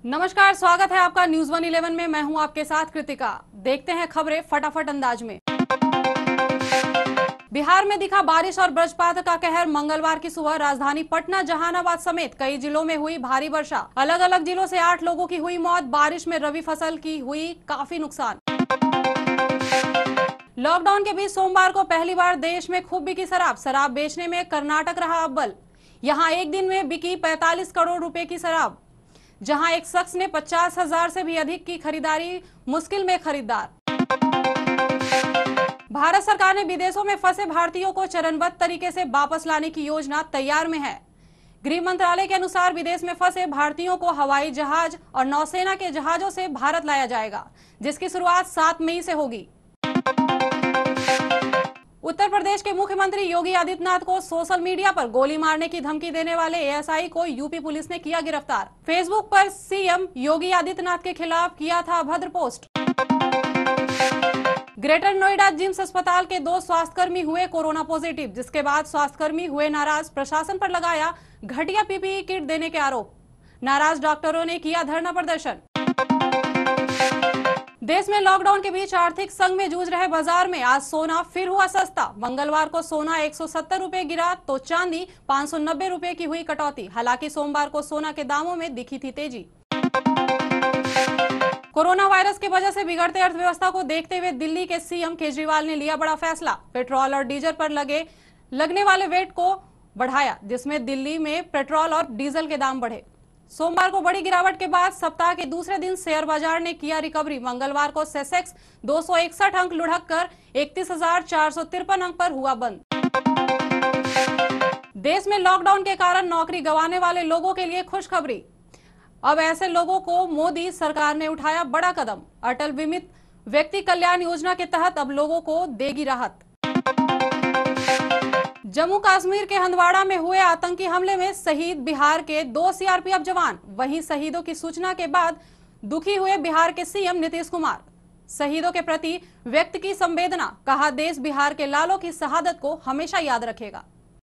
नमस्कार, स्वागत है आपका न्यूज 111 में। मैं हूं आपके साथ कृतिका। देखते हैं खबरें फटाफट अंदाज में। बिहार में दिखा बारिश और वज्रपात का कहर। मंगलवार की सुबह राजधानी पटना, जहानाबाद समेत कई जिलों में हुई भारी वर्षा। अलग अलग जिलों से 8 लोगों की हुई मौत। बारिश में रबी फसल की हुई काफी नुकसान। लॉकडाउन के बीच सोमवार को पहली बार देश में खूब बिकी शराब। शराब बेचने में कर्नाटक रहा अव्वल। यहां एक दिन में बिकी 45 करोड़ रुपए की शराब, जहां एक शख्स ने 50,000 से भी अधिक की खरीदारी। मुश्किल में खरीदार। भारत सरकार ने विदेशों में फंसे भारतीयों को चरणबद्ध तरीके से वापस लाने की योजना तैयार में है। गृह मंत्रालय के अनुसार विदेश में फंसे भारतीयों को हवाई जहाज और नौसेना के जहाजों से भारत लाया जाएगा, जिसकी शुरुआत 7 मई से होगी। उत्तर प्रदेश के मुख्यमंत्री योगी आदित्यनाथ को सोशल मीडिया पर गोली मारने की धमकी देने वाले एएसआई को यूपी पुलिस ने किया गिरफ्तार। फेसबुक पर सीएम योगी आदित्यनाथ के खिलाफ किया था अभद्र पोस्ट। ग्रेटर नोएडा जिम्स अस्पताल के 2 स्वास्थ्यकर्मी हुए कोरोना पॉजिटिव, जिसके बाद स्वास्थ्यकर्मी हुए नाराज। प्रशासन पर लगाया घटिया पीपीई किट देने के आरोप। नाराज डॉक्टरों ने किया धरना प्रदर्शन। देश में लॉकडाउन के बीच आर्थिक संघ में जूझ रहे बाजार में आज सोना फिर हुआ सस्ता। मंगलवार को सोना 170 रुपए गिरा तो चांदी 590 रुपए की हुई कटौती। हालांकि सोमवार को सोना के दामों में दिखी थी तेजी। कोरोना वायरस की वजह से बिगड़ते अर्थव्यवस्था को देखते हुए दिल्ली के सीएम केजरीवाल ने लिया बड़ा फैसला। पेट्रोल और डीजल पर लगने वाले वेट को बढ़ाया, जिसमें दिल्ली में पेट्रोल और डीजल के दाम बढ़े। सोमवार को बड़ी गिरावट के बाद सप्ताह के दूसरे दिन शेयर बाजार ने किया रिकवरी। मंगलवार को सेंसेक्स 261 अंक लुढ़क कर 31,453 अंक पर हुआ बंद। देश में लॉकडाउन के कारण नौकरी गंवाने वाले लोगों के लिए खुशखबरी। अब ऐसे लोगों को मोदी सरकार ने उठाया बड़ा कदम। अटल बीमित व्यक्ति कल्याण योजना के तहत अब लोगों को देगी राहत। जम्मू कश्मीर के हंदवाड़ा में हुए आतंकी हमले में शहीद बिहार के 2 सीआरपीएफ जवान। वहीं शहीदों की सूचना के बाद दुखी हुए बिहार के सीएम नीतीश कुमार। शहीदों के प्रति व्यक्त की संवेदना। कहा, देश बिहार के लालों की शहादत को हमेशा याद रखेगा।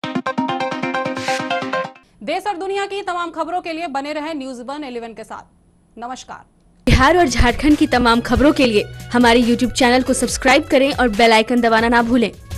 देश और दुनिया की तमाम खबरों के लिए बने रहें न्यूज 111 के साथ। नमस्कार। बिहार और झारखंड की तमाम खबरों के लिए हमारे YouTube चैनल को सब्सक्राइब करें और बेल आइकन दबाना ना भूलें।